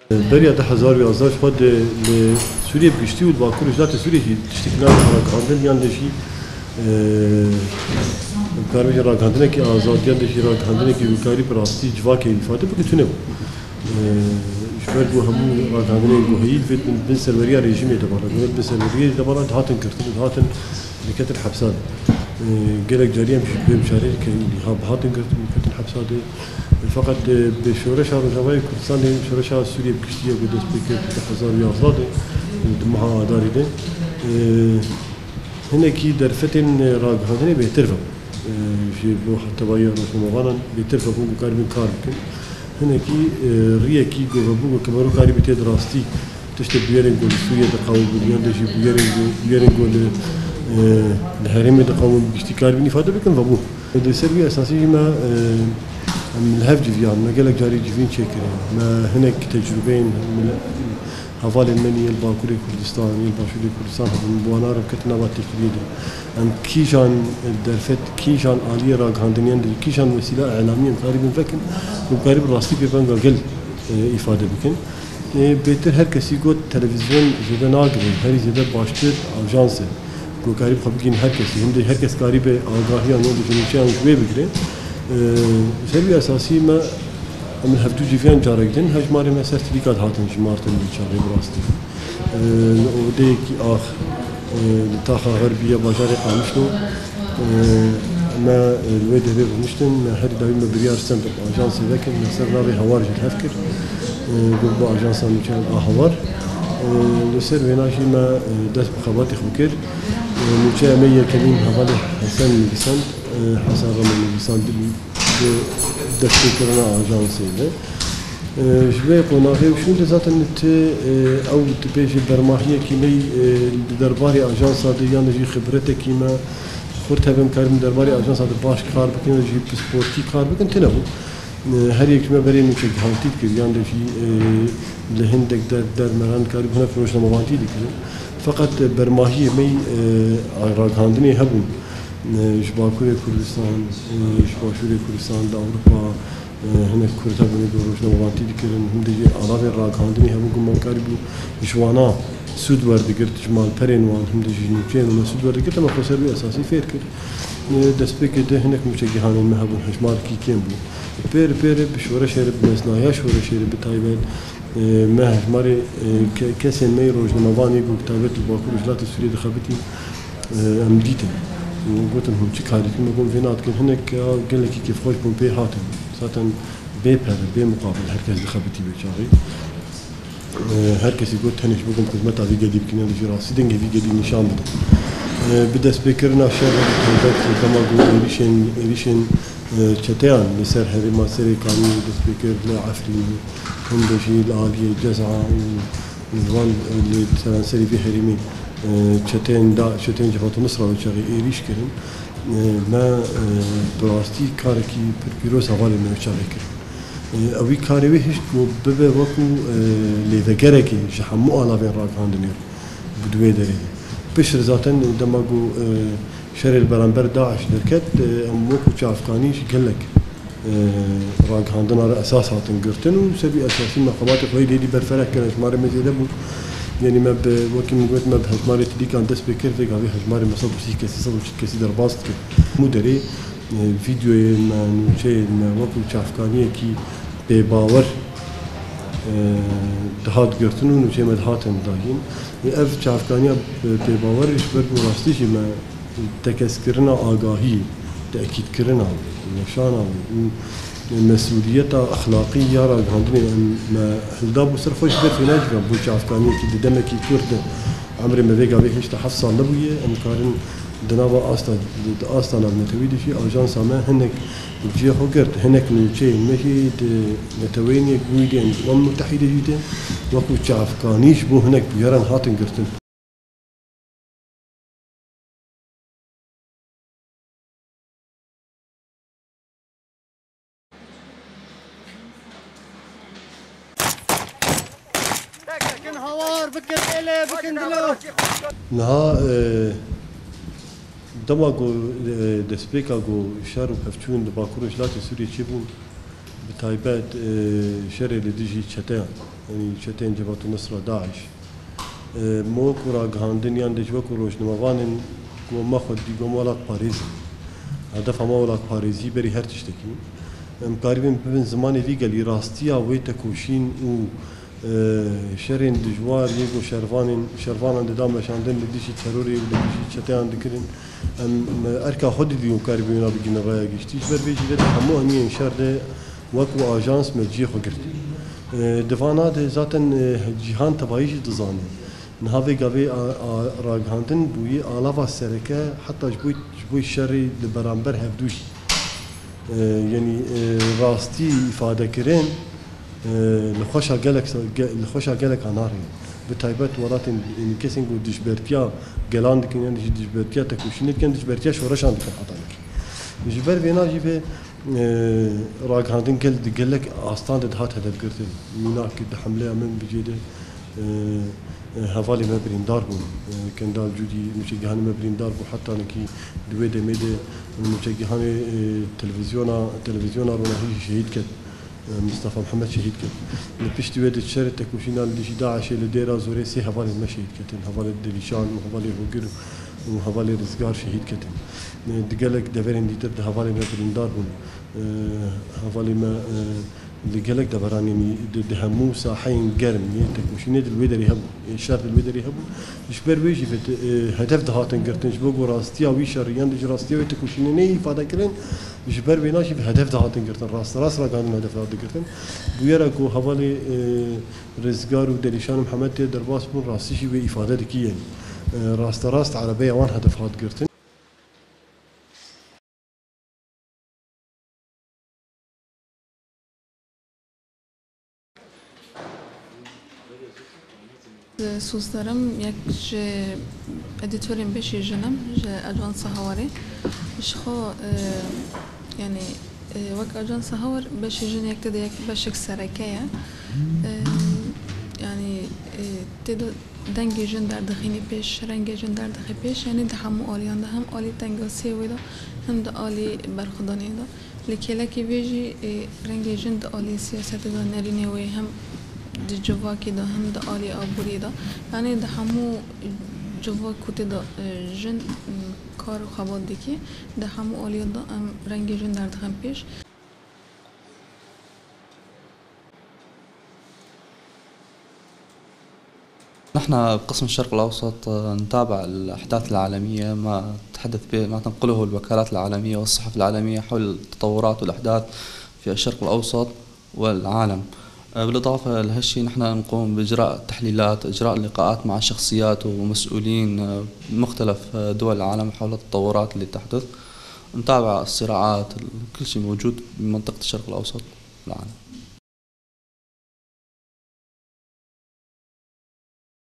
بریا 2011 خود سوریه بگشتی و باکور اجلات سوریه تشتکلان راگاندن یان دشی کارمش راگاندن که آزادیان دشی راگاندن که وکاری براستی جواکی ifade بکتونه شباب همو راگاندن گوهی فت بن سروریا رژیم دبارا بن سروریا دبارا هاتن کرتن هاتن لكت الحبسات قالك جاريا بمشاريع كإلهاب هاتن کرتن لكت الحبسات فقط بشورش رجوای کردستان شورش سوریه بکشتیه به دست بکرد که 2011 دمها داری ده هنه کی در فتن راگهاندنی بهتر فهم شی بو حتی باید رسوموان بهتر فهم کاری من کار بکن هنه کی ریه کی گوه کمرو کاری بیت دراستی تشت بیارن گل سوریه دقاو بیان دشی بیارن گل الحریم دقاو بکشتی کاری بینی فاده بکن فبو در سری اساسی ما من الهفج فيان ما قالك جاري جيفين شكرا ما هناك تجربين من حوالي المني الباكوري كردستان الباشوري كردستان من بوانار كتنا واتكليدي ام كيجان درفت كيجان آلية راغاندنيان كيجان وسيلة إعلامية قريبا فكن وقريب راستي بيبان قل إفادة بكن بيتر هر كسي قد تلفزيون زيادة ناقرين هري زيادة باشتر أجانسه قريب خبقين هر كسي هم هر كس قريب آگاهيان ودجنوشيان شوي بقرين سبب أساسي ما من هفتو جيفان جارجدن هجماري ما سرتيفيكات هاتن جمارتن بيشاري براستي وديك آخ لطاقة غربية بجاري قامشنو ما الويد هذي غمشتن هذي دايما بريار سنتر أجانسي ذاك نصير ناري هوارج الهفكر قلبو أجانسا مشان هوار لسر ويناشي ما دست بخباتي خوكر نوچه مية كريم حوالي حسن بسنت حسن رمضان بسنت دستي كرنا أجانسي ده شوي قناعي وشو اللي ذات النت أو تبيش برماهية كيمي درباري أجانسا ده يعني جي خبرته كيما خورت هم كارم درباري أجانسا ده باش كار بكن جي بسبورتي كار بكن تنبو هر یک ما برای نوچه جهانتی کردن داشتی لهندک در مران کاری بنا فروش نموانتی دیگر فقط برماهی می راگاندنی هبون شباکوی کردستان شباشوری کردستان در اروپا هنر کرد هبونی فروش نموانتی دیگر هم دیگه علاوه راگاندنی هبون که من کاری بو جوانا سود ورد کرد جمال پرین وان هم دیگه نوچه و سود ورد کرد اما خسر بی اساسی فیر کرد دست بکرده هنر نوچه جهانی مهبون هجمار کی کیم بو بير بشورة شهر بمسنايا شورة شهر بتايبان ما هجماري كاسين ماي روج نمواني قو كتابات الباكور جلات السورية دخابتي أمديتن وقلت لهم شي كاري كما قوم فينات كن هناك قال لك كيف خوش بون بي هاتن ساتن بي بهذا بي مقابل هركز دخابتي بيشاغي هركز يقول تهنش بقوم كنت متى في قديم كنا نجي راسي دنجي في قديم نشان بدأ سبيكرنا شهر كما قول إيريشن چتیان لسر هری ما سری کامی دست بکر لعفرین هم دشی العالیه جزعه وان لسران سری في هریمی چتیان جفات مصر و چاقی ایریش کردن ما براستی کاری کی پیروز حوالی من چاقی کرد اوی کاری ویش کو ببه وکو لیدگره کی جحمو آلافین راگاندنیر بدوی داره بشر ذاتن دماغو شر البرانبر داعش دركت موكو شافكاني قال لك راگاندن على اساس هاتن قرتن وسبي اساسي مقامات خوي دي برفرك كان حماري مزيدبو يعني ما وكي قلت ما بحجماري تدي كان دس بكر في قاعد حجماري مصاب سي كسي صدق كسي درباست مدري فيديو ما شيء ما وكو شافكاني كي بباور دهات قرتن ونشي ما هاتن داين اف شافكاني بباور ايش برضو راستي ما تكسكرنا آگاهی تأكيد كرنا نشانا مسؤولية أخلاقية راگاندنی ما هلداب وسر خوش بيت في ناجبا بوش أفكاني كي دمكي كرد عمري ما بيجا بيهش تحصل نبوية أمكارن دنابا أصلا المتويدي في أجانس ما هنك جيه هوجرت هنك نوشي ماشي نتويني قويدين ومتحدة جدا وكو أفكانيش بو هنك بيران هاتن قرتن نها دماغو دسبيكا جو شارو كفتون باكور جلات سوريا تشيبون بتايبات شري لديجي تشتان يعني تشتان جبهة النصرة داعش موكو راق هاندنيان ديج وكو روش نموانن قوم ماخد دي قوم ولاك باريزي هدف ما ولاك باريزي بري هر تشتكي مقاربين بين زماني ليقا لي راستيا ويتا كوشين و شرين دجوار يجو شرفان دام شاندن لديشي تروري ولديشي تشتان دكرين اركا خود دي مقاربين بيجينا رايا جشتيش بر بيجي ده همو هني شر ده وكو اجانس مجي خو قرتي دفانا ده ذاتن جهان تبايش دزاني نهاوي قوي راغاندن بوي آلاوا سركه حتى جبوي الشري لبرامبر هفدوش يعني راستي إفادة كرين لخوشا قالك عناري بتايبات ولات إن كيسين قو دشبرتيا قلاند كن يعني دشبرتيا تكوشينيت كان دشبرتيا شورشان دكان حطانك جبر بينا جيبه راغاندن قال لك أستان دهات هدف قرتين مناك حملة من بجيده هفالي مبرين داربون كان دال جودي مشجعان مبرين داربو حتى نكي دويدة ميدة مشجعان تلفزيونا رونا هي شهيد كت مصطفى محمد شهيد كت نبيش دويدة شرط تكوشينا اللي داعش اللي ديرا زوري سي هفالي ما شهيد كتن هفالي دليشان وهفالي هوجر وهفالي رزقار شهيد كتن دقالك دفرين ديتر هفالي مبرين داربون هفالي ما اللي قالك دبران يعني دهمو ساحين قرم يتك مش ند الويدر يهبو الشاب الويدر يهبو يشبر ويجي في هدف دهاتن قرتنش بقو راستيا ويشر يندج راستيا يتك مش ني فادا كرين يشبر بيناشي في هدف دهاتن قرتن راس را كان هدف دهاتن قرتن بويرا كو حوالي رزقار ودليشان محمد درباس بون راستيشي بإفادة دكي يعني راست عربية وان هدف هات قرتن سوزدارم یک ادیتوریم بشی جنم اجانس هواری شخو يعني وك اجانس هوار بشي جن یک تد یک بشک سرکیه يعني تد دنگ جن در دخینی پیش رنگ جن در دخی پیش يعني ده همو آلیان ده هم آلی تنگاسی ویدا هم ده آلی برخدانی دا لکیلا کی بیجی رنگ جن ده آلی سیاست دا نرینی وی هم دي جوا كده هم ده آلي آبوري ده يعني ده همو جوا كوتي ده جن كار خبات ديكي ده همو آلي ده ام رنگ جن در دخم پیش. نحن بقسم الشرق الأوسط نتابع الأحداث العالمية ما تنقله الوكالات العالمية والصحف العالمية حول التطورات والأحداث في الشرق الأوسط والعالم. بالإضافة لهالشي نحن نقوم بإجراء تحليلات، إجراء لقاءات مع شخصيات ومسؤولين مختلف دول العالم حول التطورات اللي تحدث، نتابع الصراعات، كل شيء موجود بمنطقة الشرق الأوسط والعالم.